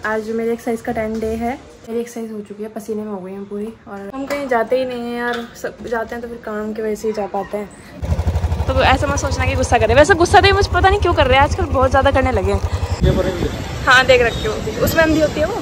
आज मेरे एक्सरसाइज का 10 डे है। मेरी एक्सरसाइज हो चुकी है, पसीने में हो गई हैं पूरी। और हम कहीं जाते ही नहीं हैं यार, सब जाते हैं तो फिर काम की वजह से ही जा पाते हैं। तो ऐसा मत सोचना कि गुस्सा करे, वैसे गुस्सा तो मुझे पता नहीं क्यों कर रहे हैं आजकल, बहुत ज़्यादा करने लगे हैं। हाँ देख रखी हो, उसमें अंधी होती है वो।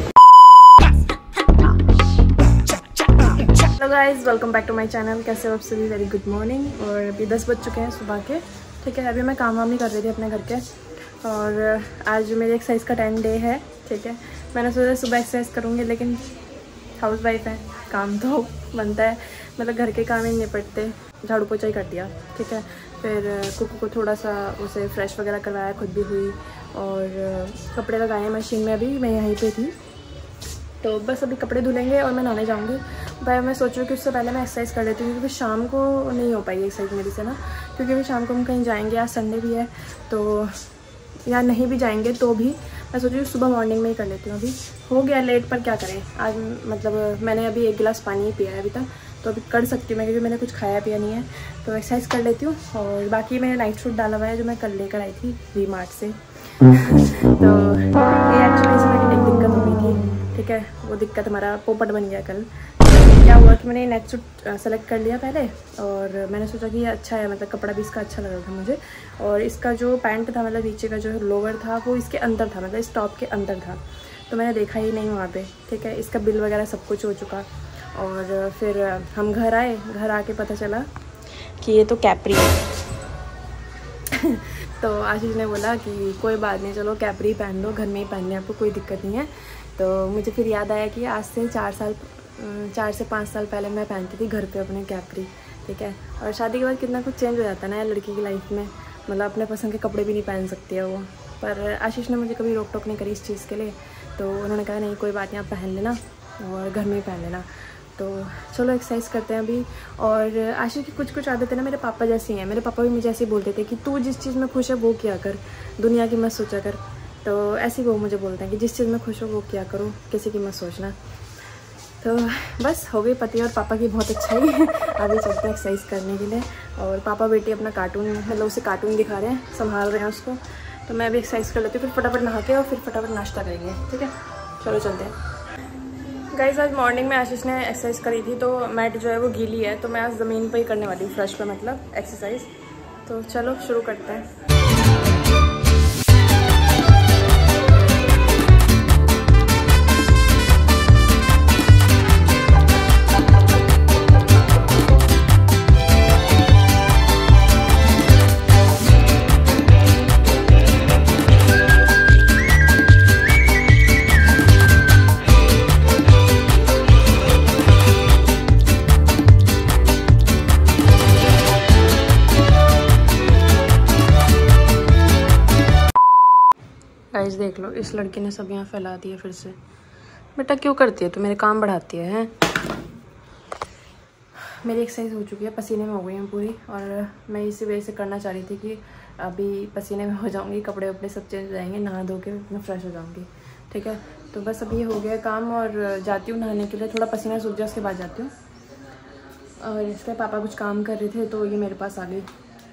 Hello guys, welcome back to my channel. कैसे हो आप सभी? Very good morning. और अभी 10 बज चुके हैं सुबह के। ठीक है, अभी मैं काम वाम नहीं कर रही थी अपने घर के। और आज मेरी एक्सरसाइज का 10 डे है। ठीक है, मैंने सोचा सुबह एक्सरसाइज करूँगी, लेकिन हाउस वाइफ है, काम तो बनता है, मतलब घर के काम ही नहीं निपटते। झाड़ू पोछा ही कर दिया। ठीक है, फिर कुकू को थोड़ा सा उसे फ्रेश वगैरह करवाया, खुद भी हुई। और कपड़े लगाए मशीन में, अभी मैं यहीं पे थी। तो बस अभी कपड़े धुलेंगे और मैं नहाने जाऊँगी। भाई मैं सोच रही हूँ कि उससे पहले मैं एक्सरसाइज कर लेती हूँ, क्योंकि शाम को नहीं हो पाएगी एक्सरसाइज मेरी से ना, क्योंकि अभी शाम को हम कहीं जाएंगे। आज संडे भी है, तो या नहीं भी जाएंगे तो भी मैं सोच रही हूँ सुबह मॉर्निंग में ही कर लेती हूँ। अभी हो गया लेट, पर क्या करें आज, मतलब मैंने अभी 1 गिलास पानी ही पिया है अभी तक, तो अभी कर सकती हूँ मैं, क्योंकि मैंने कुछ खाया पिया नहीं है। तो एक्सरसाइज कर लेती हूँ। और बाकी मैंने नाइट सूट डाला हुआ है, जो मैं कल लेकर आई थी वी-मार्ट से। तो ये एक्चुअली इसमें एक दिक्कत हो गई थी। ठीक है, वो दिक्कत हमारा पोपट बन गया कल। क्या हुआ कि मैंने नाइट सूट सेलेक्ट कर लिया पहले, और मैंने सोचा कि ये अच्छा है, मतलब कपड़ा भी इसका अच्छा लग रहा था मुझे। और इसका जो पैंट था, मतलब नीचे का जो लोअर था, वो इसके अंदर था, मतलब इस टॉप के अंदर था, तो मैंने देखा ही नहीं वहाँ पे। ठीक है, इसका बिल वगैरह सब कुछ हो चुका। और फिर हम घर आए, घर आके पता चला कि ये तो कैप्री है। तो आशीष ने बोला कि कोई बात नहीं, चलो कैप्री पहन लो, घर में ही पहनने आपको कोई दिक्कत नहीं है। तो मुझे फिर याद आया कि आज से 4 से 5 साल पहले मैं पहनती थी घर पे अपने कैप्री। ठीक है, और शादी के बाद कितना कुछ चेंज हो जाता है ना यार लड़की की लाइफ में, मतलब अपने पसंद के कपड़े भी नहीं पहन सकती है वो। पर आशीष ने मुझे कभी रोक टोक नहीं करी इस चीज़ के लिए, तो उन्होंने कहा नहीं कोई बात नहीं, आप पहन लेना और घर में ही पहन लेना। तो चलो एक्सरसाइज करते हैं अभी। और आशीष की कुछ आदतें ना मेरे पापा जैसी हैं। मेरे पापा भी मुझे ऐसे ही बोलते थे कि तू जिस चीज़ में खुश है वो किया कर, दुनिया की मत सोचा कर। तो ऐसे ही वो मुझे बोलते हैं कि जिस चीज़ में खुश हो वो किया करो, किसी की मत सोचना। तो बस हो गई पति और पापा की बहुत अच्छाई। अभी चलते हैं एक्सरसाइज करने के लिए। और पापा बेटी अपना कार्टून, मतलब उसे कार्टून दिखा रहे हैं, संभाल रहे हैं उसको। तो मैं अभी एक्सरसाइज कर लेती हूँ, फिर फटाफट नहा के और फिर फटाफट नाश्ता करेंगे। ठीक है, चलो चलते हैं। गाइस, आज मॉर्निंग में आशीष ने एक्सरसाइज करी थी, तो मैट जो है वो गीली है, तो मैं आज ज़मीन पर ही करने वाली हूँ, फ्रेश पे मतलब एक्सरसाइज। तो चलो शुरू करते हैं। गाइस देख लो, इस लड़की ने सब यहाँ फैला दिया फिर से। बेटा क्यों करती है तू, मेरे काम बढ़ाती है? मेरी एक्सरसाइज हो चुकी है, पसीने में हो गई हैं पूरी। और मैं इसी वजह से करना चाह रही थी कि अभी पसीने में हो जाऊंगी, कपड़े वपड़े सब चेंज हो जाएंगे, नहा धो के मैं फ्रेश हो जाऊंगी। ठीक है, तो बस अभी हो गया काम और जाती हूँ नहाने के लिए। थोड़ा पसीना सूख जाए उसके बाद जाती हूँ। और इसके पापा कुछ काम कर रहे थे, तो ये मेरे पास आ गई,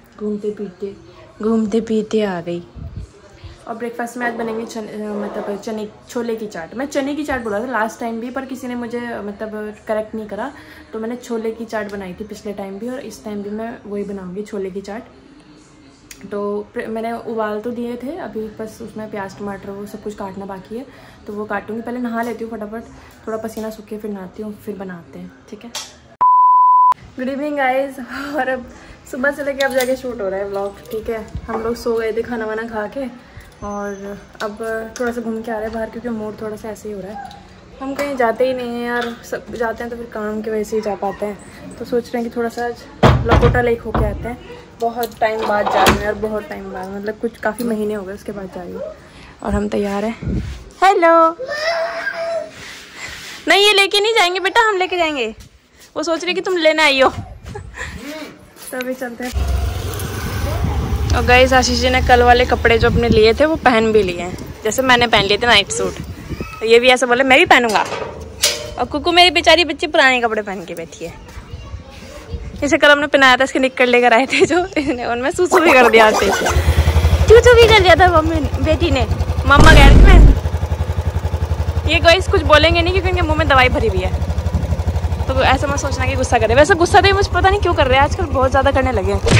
घूमते पीते आ गई। और ब्रेकफास्ट में आज बनेंगे छोले की चाट। मैं चने की चाट बोला था लास्ट टाइम भी, पर किसी ने मुझे मतलब करेक्ट नहीं करा, तो मैंने छोले की चाट बनाई थी पिछले टाइम भी, और इस टाइम भी मैं वही बनाऊंगी, छोले की चाट। तो मैंने उबाल तो दिए थे, अभी बस उसमें प्याज टमाटर वो सब कुछ काटना बाकी है, तो वो काटूंगी। पहले नहा लेती हूँ फटाफट, थोड़ा पसीना सूखे फिर नहाती हूँ, फिर बनाते हैं। ठीक है, गुड इवनिंग गाइज। और अब सुबह से लेके अब जाके शूट हो रहा है व्लॉग। ठीक है, हम लोग सो गए थे खाना वाना खा के, और अब थोड़ा सा घूम के आ रहे हैं बाहर, क्योंकि मूड थोड़ा सा ऐसे ही हो रहा है। हम कहीं जाते ही नहीं हैं यार, सब जाते हैं तो फिर काम की वजह से ही जा पाते हैं। तो सोच रहे हैं कि थोड़ा सा आज लकोटा लेक होके आते हैं। बहुत टाइम बाद जा रहे हैं यार, बहुत टाइम बाद, मतलब कुछ काफ़ी महीने हो गए उसके बाद जा रही हूँ। और हम तैयार हैं। हेलो, नहीं ये लेके नहीं जाएंगे बेटा, हम लेके जाएंगे। वो सोच रहे कि तुम लेने आई हो। तो अभी चलते हैं। और गाइस, आशीष जी ने कल वाले कपड़े जो अपने लिए थे वो पहन भी लिए हैं, जैसे मैंने पहन लिए थे नाइट सूट। तो ये भी ऐसा बोले मैं भी पहनूंगा। और कुकू मेरी बेचारी बच्ची पुराने कपड़े पहन के बैठी है। इसे कल हमने पहनाया था, इसके निक्कर लेकर आए थे जो, इसने उनमें सूसू भी कर दिया थे, चूचू भी कर दिया था मम्मी बेटी ने। मम्मा कह रही मैं ये गाइस कुछ बोलेंगे नहीं क्योंकि इनके मुंह में दवाई भरी हुई है, तो ऐसा मत सोचना कि गुस्सा करे। वैसे गुस्सा तो मुझे पता नहीं क्यों कर रहे हैं, आजकल बहुत ज़्यादा करने लगे हैं।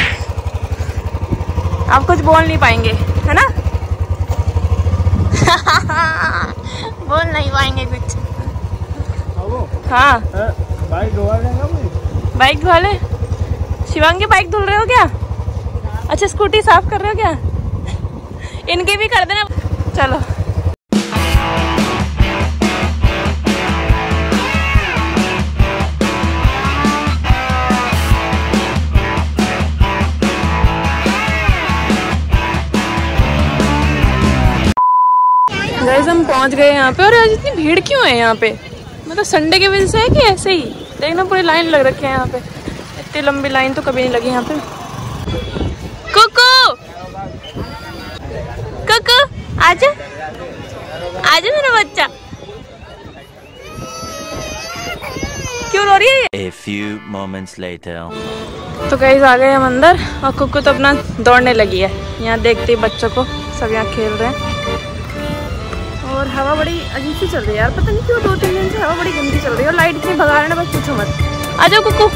आप कुछ बोल नहीं पाएंगे है ना? बोल नहीं पाएंगे कुछ। हाँ बाइक धुआ ले। शिवांगी बाइक धुल रहे हो क्या? अच्छा स्कूटी साफ कर रहे हो क्या? इनके भी कर देना। चलो गाइस हम पहुंच गए यहाँ पे। और आज इतनी भीड़ क्यों है यहाँ पे? मतलब संडे की वजह से है कि ऐसे ही? देखना पूरी लाइन लग रखी है यहाँ पे। इतनी लंबी लाइन तो कभी नहीं लगी यहाँ पे। कुकू कुकू आजा आजा मेरा बच्चा, क्यों रो रही है? A few moments later. तो गाइस आ गए हम अंदर और कुकू तो अपना दौड़ने लगी है। यहाँ देखते ही बच्चों को सब यहाँ खेल रहे हैं। और हवा बड़ी अजीब सी चल रही है यार, पता नहीं क्यों 2-3 दिन से हवा बड़ी गंदी चल रही है। और लाइट इतनी भगा रहे ना, बस पूछो मत। आ जाओ कुकू,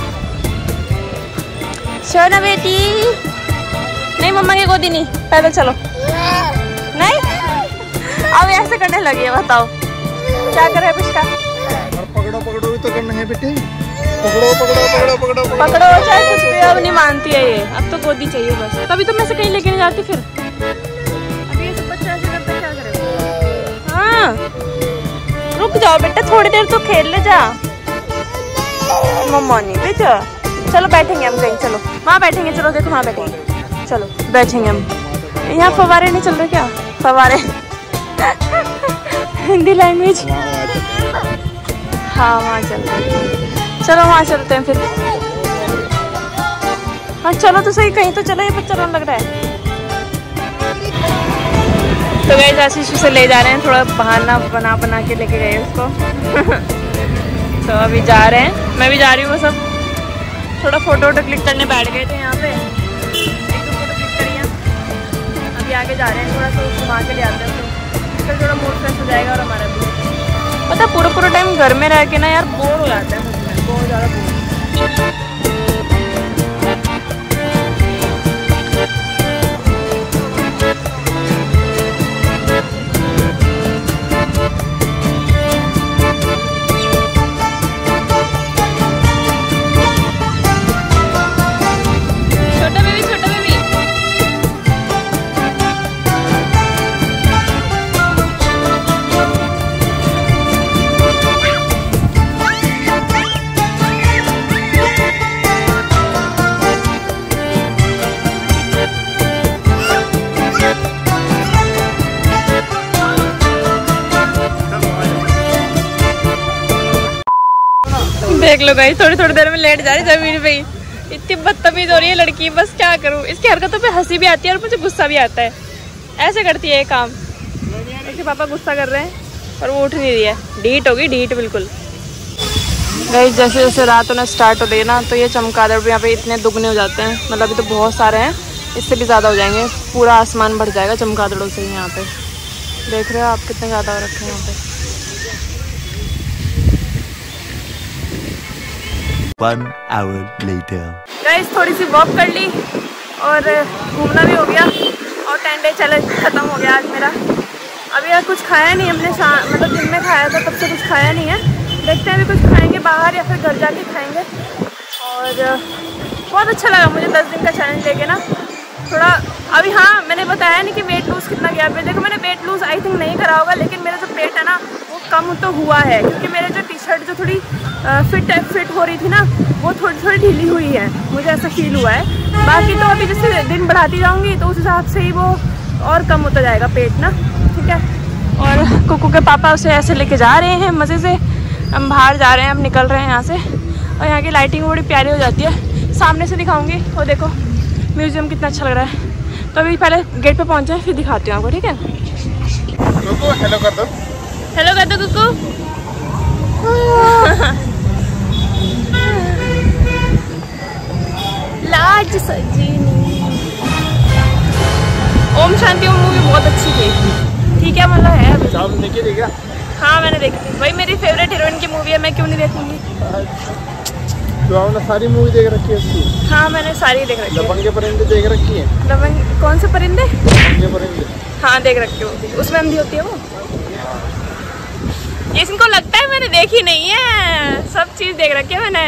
सोना बेटी। नहीं मम्मा की गोदी नहीं, पैदल चलो। नहीं अब ऐसे करने लगी है, बताओ क्या करे पिछका? पकड़ो पकड़ो भी तो करना है बेटे, पकड़ो पकड़ो पकड़ो पकड़ो पकड़ो चाहे कुछ भी। अब नहीं मानती है ये, अब तो गोदी चाहिए बस। तभी तो मैं से कहीं लेके नहीं जाती फिर। अभी ये सब बच्चा ऐसे करता क्या करेगा? हाँ रुक जाओ बेटा, थोड़ी देर तो खेल ले जा। मम्मा नहीं बेटा, चलो बैठेंगे हम कहीं। चलो वहाँ बैठेंगे, चलो देखो वहाँ बैठेंगे। चलो बैठेंगे हम। यहाँ फवारे नहीं चल रहे क्या? फवारे हिंदी लैंग्वेज। हाँ वहाँ चल रहे, चलो वहाँ चलते हैं फिर। हाँ चलो तो सही, कहीं तो चलो, ये बच्चा रोने लग रहा है। तो गाइस आशीष उसे ले जा रहे हैं, थोड़ा बहाना बना के लेके गए उसको। तो अभी जा रहे हैं, मैं भी जा रही हूँ। वो सब थोड़ा फोटो क्लिक करने बैठ गए थे यहाँ पे, एक दो फोटो क्लिक करिए। अभी आगे जा रहे हैं, थोड़ा सा घुमा के ले आते हैं, फिर थोड़ा मूड फ्रेश हो जाएगा। और हमारा भी पता पूरा टाइम घर में रह के ना यार बोर हो जाता है, सच में बहुत ज़्यादा बोर। देख लो गाइस, थोड़ी देर में लेट जा रही जमीन पे ही। इतनी बदतमीज हो रही है लड़की, बस क्या करूं। इसकी हरकतों पे हंसी भी आती है और मुझे गुस्सा भी आता है। ऐसे करती है ये काम। इसके पापा गुस्सा कर रहे हैं और वो उठ नहीं रही है, ढीठ होगी ढीठ बिल्कुल। गाइस जैसे जैसे रात होना स्टार्ट हो रही है ना, तो ये चमगादड़ भी यहाँ पे इतने दुगने हो जाते हैं। मतलब अभी तो बहुत सारे हैं, इससे भी ज़्यादा हो जाएंगे। पूरा आसमान भर जाएगा चमगादड़ों से। यहाँ पे देख रहे हो आप कितने ज़्यादा हो रखे हैं यहाँ पे। 1 hour later. गाइस थोड़ी सी वॉक कर ली और घूमना भी हो गया और 10 डे चैलेंज ख़त्म हो गया आज मेरा। अभी यार कुछ खाया नहीं हमने, मतलब दिन में खाया था, तब से कुछ खाया नहीं है। देखते हैं अभी कुछ खाएंगे बाहर या फिर घर जाके खाएंगे। और बहुत अच्छा लगा मुझे 10 दिन का चैलेंज लेके ना। थोड़ा अभी हाँ मैंने बताया नहीं कि वेट लूज़ कितना गया। देखो मैंने वेट लूज़ आई थिंक नहीं करा होगा, लेकिन मेरा जो पेट है ना वो कम तो हुआ है, क्योंकि मेरे जो टी शर्ट जो थोड़ी फिट हो रही थी ना, वो थोड़ी ढीली हुई है, मुझे ऐसा फील हुआ है। बाकी तो अभी जैसे दिन बढ़ाती जाऊँगी तो उस हिसाब से ही वो और कम होता जाएगा पेट ना, ठीक है। और कुकू के पापा उसे ऐसे लेके जा रहे हैं मज़े से। हम बाहर जा रहे हैं, हम निकल रहे हैं यहाँ से। और यहाँ की लाइटिंग बड़ी प्यारी हो जाती है। सामने से दिखाऊंगी, वो देखो म्यूजियम कितना अच्छा लग रहा है। तो अभी पहले गेट पे पहुँचे फिर दिखाती हूँ आपको, ठीक है। हेलो कर दो, हेलो कर दो कुकू। लाज सजीनी। ओम शांति ओम मूवी बहुत अच्छी थी, ठीक है मतलब है अभी। देखिए देखिए। हाँ मैंने देखी थी, वही मेरी फेवरेट हीरोइन की मूवी है, मैं क्यों नहीं देखूंगी। तो आपने सारी मूवी देख रखी है इसकी? हाँ मैंने सारी देख रखी है। दबंग के परिंदे देख रखी है? दबंग कौन से परिंदे? दबंग के परिंदे। हाँ देख रखी हूँ, उसमें अंधी होती है वो। ये इनको लगता है मैंने देखी नहीं है, सब चीज़ देख रखी है मैंने।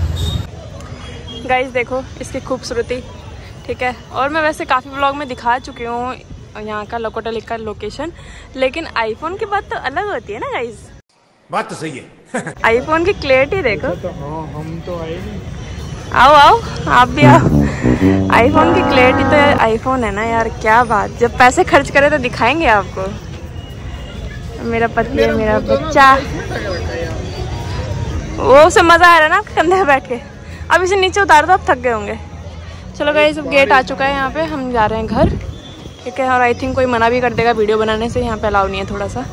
गाइस देखो इसकी खूबसूरती, ठीक है। और मैं वैसे काफ़ी व्लॉग में दिखा चुकी हूँ यहाँ का लोकोटेल का लोकेशन, लेकिन आईफोन की बात तो अलग होती है ना गाइस। बात तो सही है। आईफोन की क्लियरिटी देखो। तो हाँ हम तो आए नहीं। आओ आओ आप भी आओ। आईफोन की क्लियरिटी तो यार आईफोन है ना यार, क्या बात। जब पैसे खर्च करें तो दिखाएंगे आपको। मेरा पति है, मेरा बच्चा, वो से मजा आ रहा है ना आपके कंधे पे बैठ के। अब इसे नीचे उतार दो, आप थक गए होंगे। चलो गाइस अब गेट आ चुका है यहाँ पे, हम जा रहे हैं घर, ठीक है। और आई थिंक कोई मना भी कर देगा वीडियो बनाने से, यहाँ पे अलाउ नहीं है थोड़ा सा।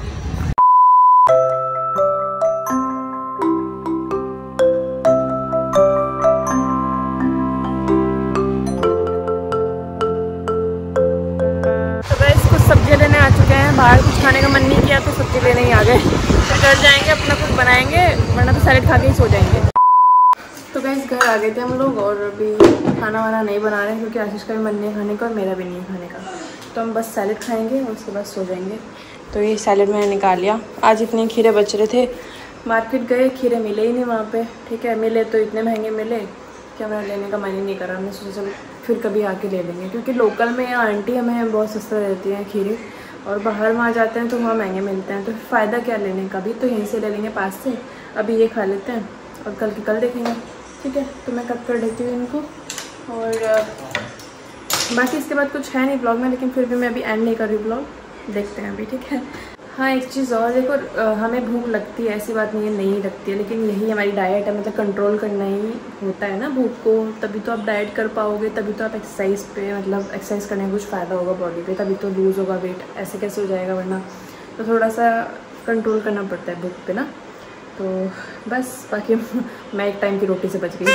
सब्जियाँ लेने आ चुके हैं, बाहर कुछ खाने का मन नहीं किया तो सब्जी लेने ही आ गए। तो घर जाएंगे अपना कुछ बनाएंगे, वरना तो सैलेड खा के ही सो जाएंगे। तो गाइस घर आ गए थे हम लोग, और अभी खाना वाना नहीं बना रहे हैं क्योंकि आशीष का भी मन नहीं है खाने का और मेरा भी नहीं है खाने का। तो हम बस सैलेड खाएंगे और उसके बाद सो जाएंगे। तो ये सैलेड मैंने निकाल लिया। आज इतने खीरे बच रहे थे, मार्केट गए खीरे मिले ही नहीं वहाँ पर, ठीक है। मिले तो इतने महंगे मिले कि हमें लेने का मन ही नहीं करा। हमने सोचा चलो फिर कभी आके ले लेंगे, क्योंकि लोकल में आंटी हमें बहुत सस्ता देती हैं खीरे, और बाहर वहाँ जाते हैं तो वहाँ महंगे मिलते हैं। तो फ़ायदा क्या लेने का भी, तो यहीं से ले लेंगे पास से। अभी ये खा लेते हैं और कल की कल देखेंगे, ठीक है। तो मैं कट कर देती हूँ इनको, और बाकी इसके बाद कुछ है नहीं ब्लॉग में, लेकिन फिर भी मैं अभी एंड नहीं कर रही हूँ ब्लॉग, देखते हैं अभी, ठीक है। हाँ एक चीज़ और देखो, हमें भूख लगती है, ऐसी बात नहीं है नहीं लगती है, लेकिन यही हमारी डाइट है, मतलब कंट्रोल करना ही होता है ना भूख को, तभी तो आप डाइट कर पाओगे, तभी तो आप एक्सरसाइज पे, मतलब एक्सरसाइज करने का कुछ फ़ायदा होगा बॉडी पे, तभी तो लूज़ होगा वेट, ऐसे कैसे हो जाएगा वरना। तो थोड़ा सा कंट्रोल करना पड़ता है भूख पे ना। तो बस बाकी मैं एक टाइम की रोटी से बच गई।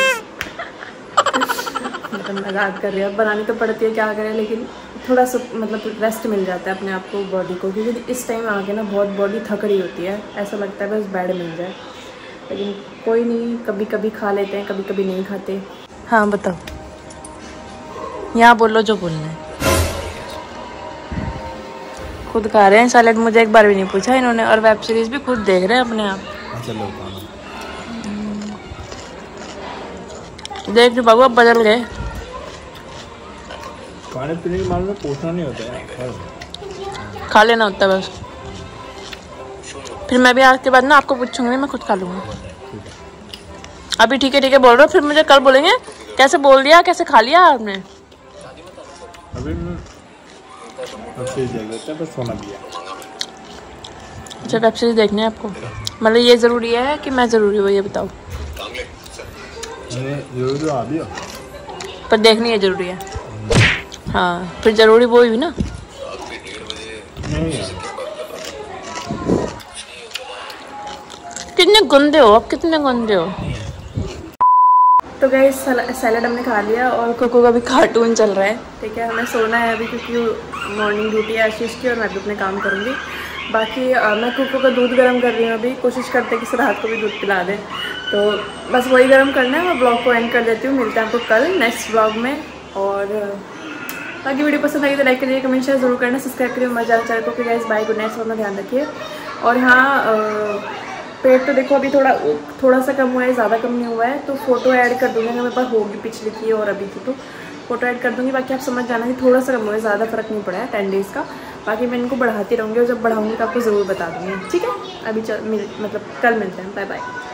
मतलब मजाक कर रही है, बनानी तो पड़ती है क्या करें, लेकिन थोड़ा सा मतलब रेस्ट मिल जाता है अपने आप को बॉडी को, क्योंकि इस टाइम आके ना बहुत बॉडी थक रही होती है, ऐसा लगता है बस बेड मिल जाए। लेकिन कोई नहीं, कभी कभी खा लेते हैं, कभी कभी नहीं खाते। हाँ बताओ, यहाँ बोलो जो बोलना है। खुद खा रहे हैं सैलेड, मुझे एक बार भी नहीं पूछा इन्होंने, और वेब सीरीज भी खुद देख रहे हैं अपने आप। चलो देख जो बाबू अब बदल गए। खाने पीने के मामले में पूछना नहीं होता है, खा लेना होता है बस। फिर मैं भी आज के बाद ना आपको पूछूंगी, मैं खुद खा लूँगी। अभी ठीक है बोल रहा हूँ, फिर मुझे कल बोलेंगे कैसे बोल दिया, कैसे खा लिया आपने। अभी सोना दिया। अच्छा वेब सीरीज देखनी है आपको, मतलब ये ज़रूरी है कि मैं ज़रूरी हो, ये बताओ। जरूरी आ भी हो, पर देखनी है ज़रूरी है। हाँ फिर ज़रूरी वो हुई ना। कितने गंदे हो आप, कितने गंदे हो। तो गाइस सैलेड हमने खा लिया, और कोको का भी कार्टून चल रहा है, ठीक है। हमें सोना है अभी क्योंकि मॉर्निंग ड्यूटी है आशीष की, और मैं भी अपने काम करूँगी। बाकी मैं कोको का दूध गर्म कर रही हूँ अभी, कोशिश करते हैं कि रात को भी दूध पिला दें। तो बस वही गर्म करना है, मैं ब्लॉग को एंड कर देती हूँ। मिलते हैं आपको कल नेक्स्ट ब्लॉग में, और बाकी वीडियो पसंद आई तो लाइक करिए, कमेंट शेयर जरूर करना, सब्सक्राइब करिए हमारे चैनल को। Okay guys bye, good night, अपना ध्यान रखिए। और हाँ पेट तो देखो अभी थोड़ा सा कम हुआ है, ज़्यादा कम नहीं हुआ है, तो फोटो ऐड कर दूँगी, मेरे पास होगी पिछली की और अभी की, तो फोटो ऐड कर दूँगी। बाकी आप समझ जाना कि थोड़ा सा कम हुआ है, ज़्यादा फर्क नहीं पड़ा है 10 डेज़ का। बाकी मैं इनको बढ़ाती रहूँगी, और जब बढ़ाऊँगी तो आपको ज़रूर बता दूँगी, ठीक है। अभी मतलब कल मिलते हैं, बाय बाय।